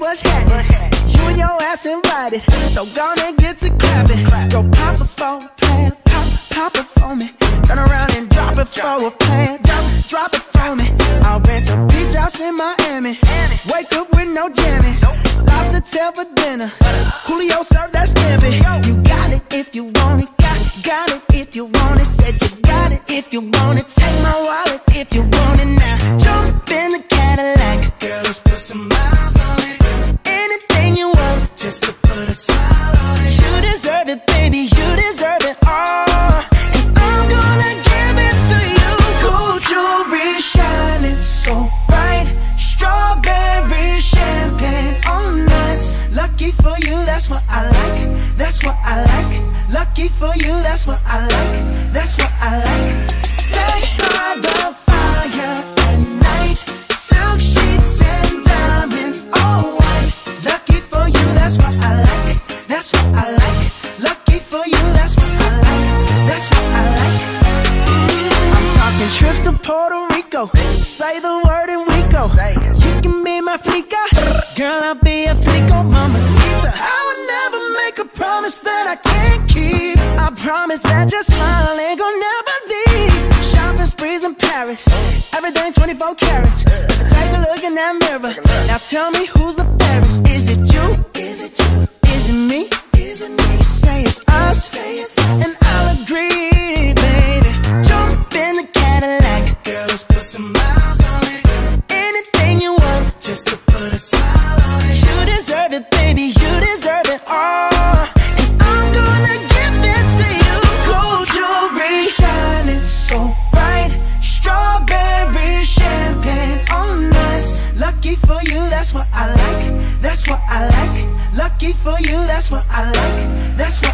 what's happening? You and your ass invited, so gonna get to clapping. Go pop it for a plan, pop it for me. Turn around and drop it for a plan, drop it for me. I'll rent a beach house in Miami. Wake up with no jammies. Lobster tail for dinner. Julio served that scampi. You got it if you want it. Got it if you want it. Said you got it if you want it. Take my wallet if you want it now. Jump in the Cadillac. Girl, let's put some miles on it. Anything you want, just to put a smile on it. You deserve it, baby, you deserve it all. And I'm gonna give it to you. Gold jewelry shining so bright. Strawberry champagne on us. Lucky for you, that's what I like. That's what I like. Lucky for you, that's what I like. That's what I like. Sex by the fire at night. Silk sheets and diamonds, all white. Lucky for you, that's what I like. That's what I like. Lucky for you, that's what I like. That's what I like. I'm talking trips to Puerto Rico. Say the word and we go. You can be my flica. Girl, I'll be a flico, mamacita. I would never make a promise that I can't keep. I promise that your smile ain't gon' never leave. Shopping sprees in Paris, everything 24 carats. Take a look in that mirror. Now tell me who's the fairest. Is it you? Is it you? Is it me? Is it me? Say it's us, and I'll agree, baby. Jump in the Cadillac. Girl, let's put some miles on it. Anything you want, just to put a smile on it. You deserve it, baby, you deserve it all. And I'm gonna give it to you. Gold jewelry shining so bright. Strawberry champagne on us. Lucky for you, that's what I like. That's what I like. Lucky for you, that's what I like. That's what